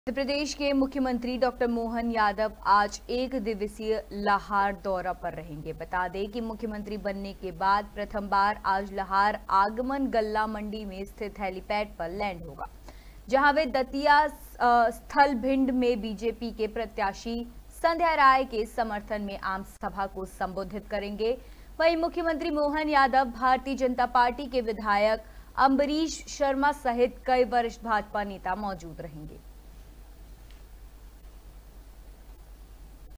मध्य प्रदेश के मुख्यमंत्री डॉक्टर मोहन यादव आज एक दिवसीय लाहार दौरा पर रहेंगे। बता दें कि मुख्यमंत्री बनने के बाद प्रथम बार आज लाहार आगमन गल्ला मंडी में स्थित हेलीपैड पर लैंड होगा, जहां वे दतिया स्थल भिंड में बीजेपी के प्रत्याशी संध्या राय के समर्थन में आम सभा को संबोधित करेंगे। वहीं मुख्यमंत्री मोहन यादव भारतीय जनता पार्टी के विधायक अम्बरीश शर्मा सहित कई वरिष्ठ भाजपा नेता मौजूद रहेंगे।